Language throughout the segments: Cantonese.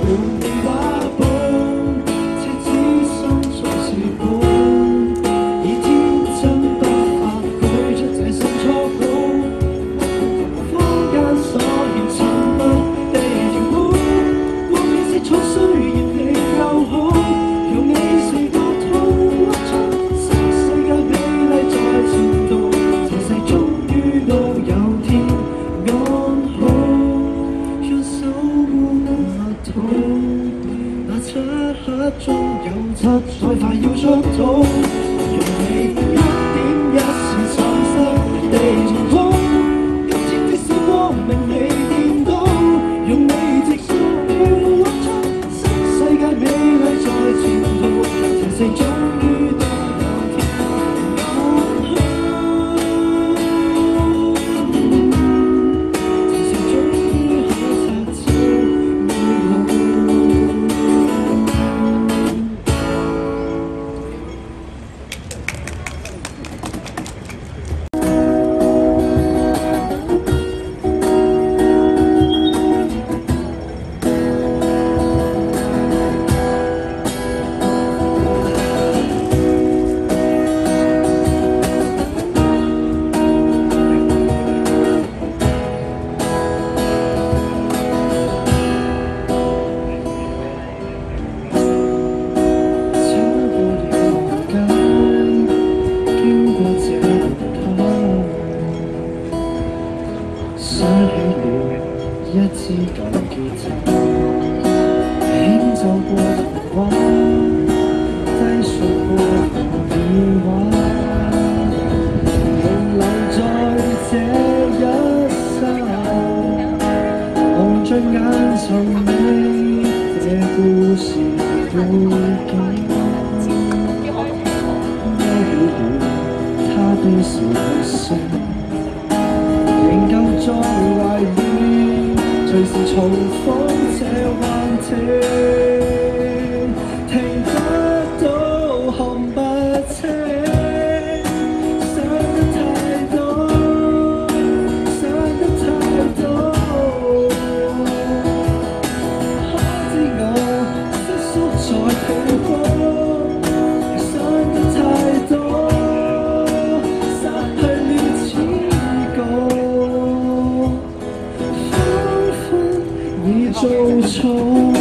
你畫本，赤子心才是本，以天真不發舉出這新初稿。坊間所言沉默地填滿，光影色彩雖然未夠好，讓你是個痛屈出新世界美麗在前度，前世終於都有天安好，讓守護密土，那漆黑中有七彩快要出土，用你一點一線散失地重複，今天即使光明未見到，用你直訴要屈出新世界美麗在前途，前世終於都有天安好，前世終於可擦照美好。想起了一支舊吉他，輕奏過童話，低訴過童話，停留在這一剎，望着眼尋你這故事背景，勾起了他的小笑聲。再懷念，隨時重訪這幻聽，停不到看不清，想得太多，想得太多，可知我瑟縮在被窩，想得太多，失去了知覺。已做錯，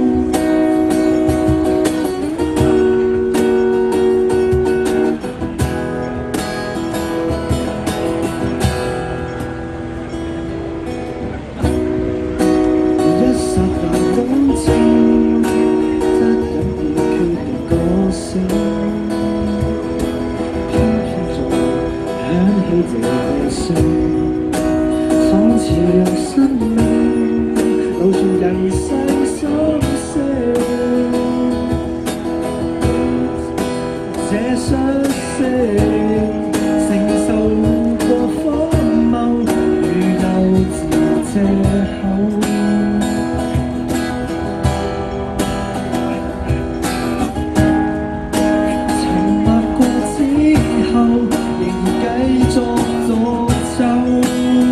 一剎那感情，則隱了決定個性，偏偏在響起這個聲，仿似讓生命流傳人世心聲，這雙聲承受過荒謬與幼稚藉口，沉默過之後，仍繼續獨奏。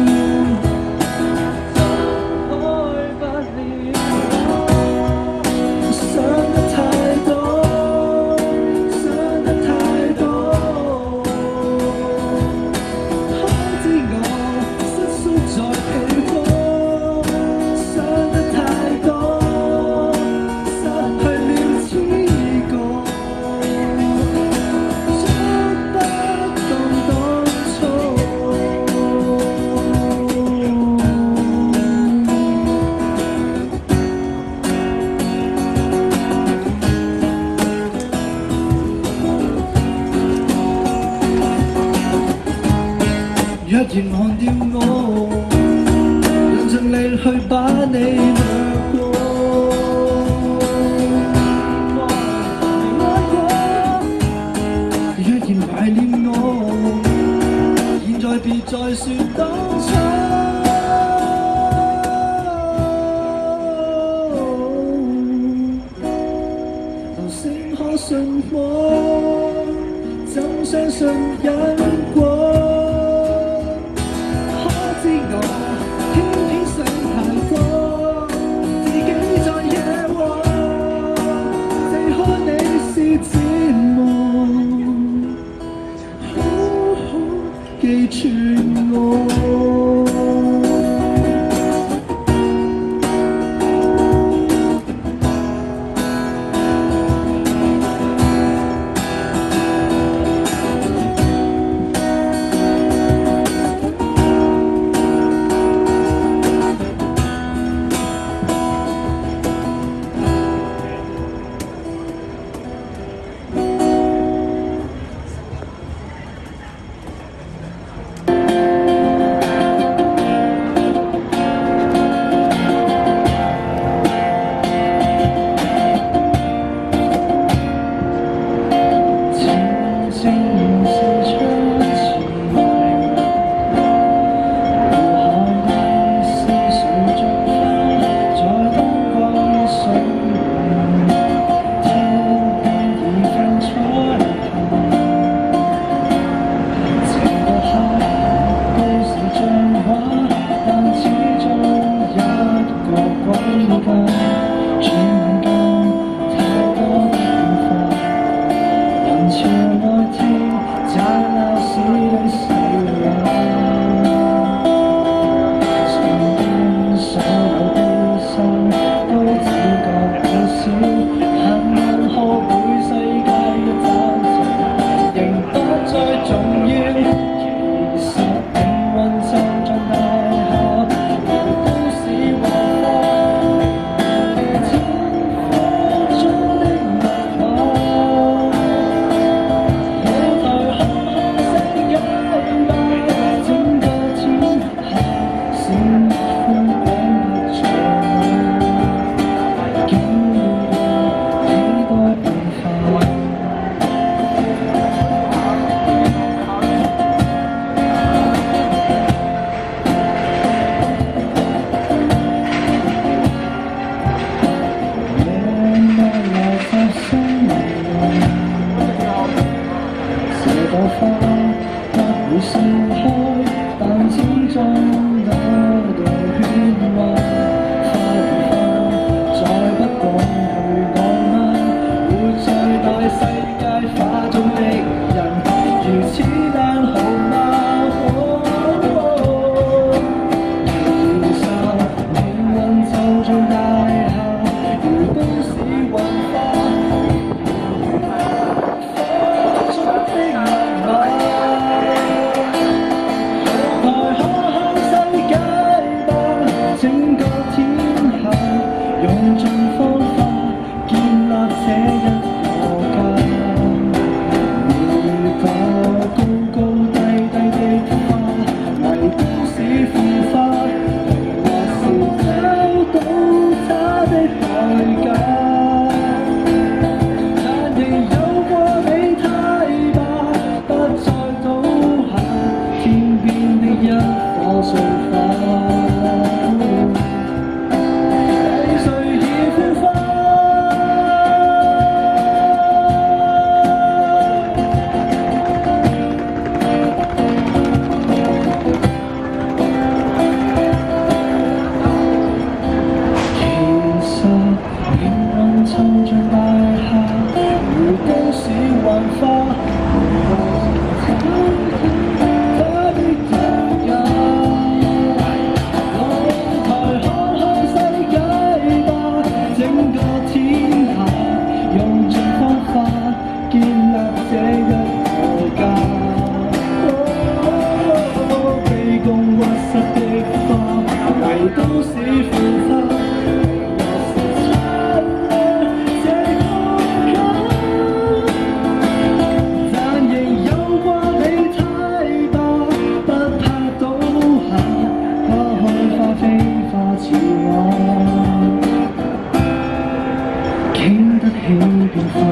若然忘掉我，用盡力去把你掠過。若然懷念我，現在別再說當初。流星可信我，怎相信因果？我偏偏想太多，自己在夜經得起變化。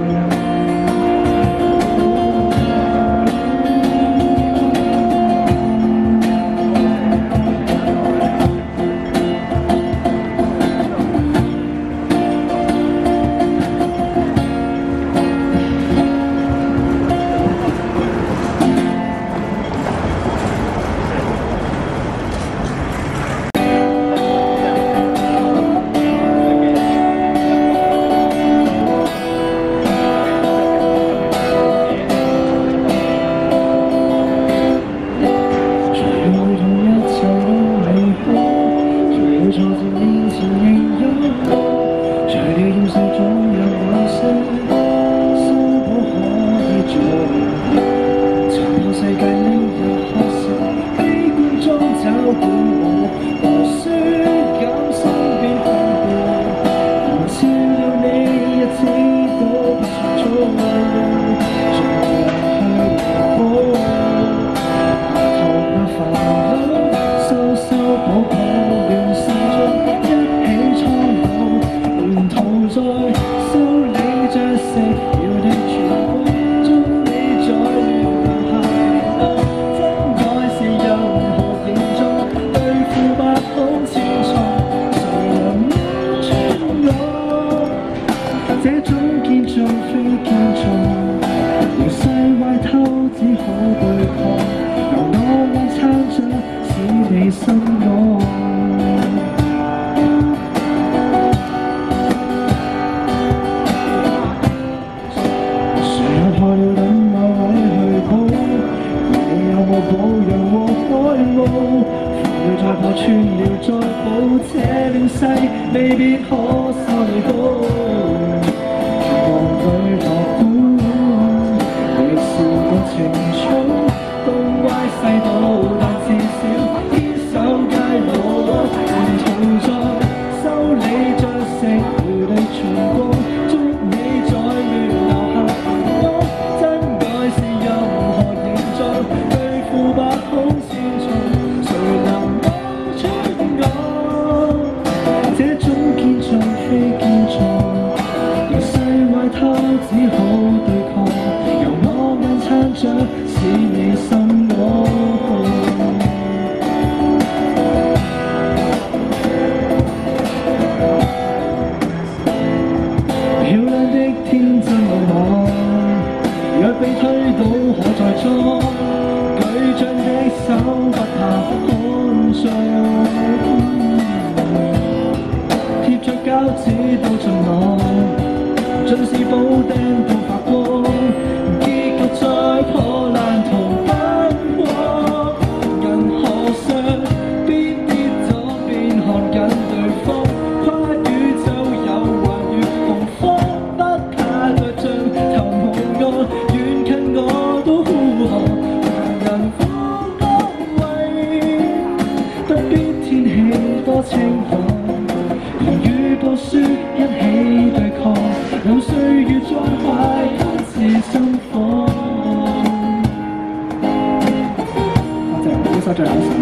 未必可收你高，望佢樂觀，歷時個情操，東歪西倒，但至少堅守街路，沿途在修理着食回地全光，祝你在亂流下平安，真愛是任何形狀，對付百孔千瘡，誰能講出我？這種堅壯非堅壯，形勢壞透只好對抗，由我眼撐着使你心安。漂亮的天真浪漫，若被推倒可再裝，舉着的手不怕看中。膠紙都盡浪，盡是布釘到發光，結局在破爛途奔往。銀河上邊跌咗邊看緊對方，跨宇宙有環越紅方，不怕再像頭紅岸，遠近我都呼喊，無人可安慰，不必天氣多晴朗。破書一起對抗，讓歲月再快一次心慌。多謝，呢首最後一首。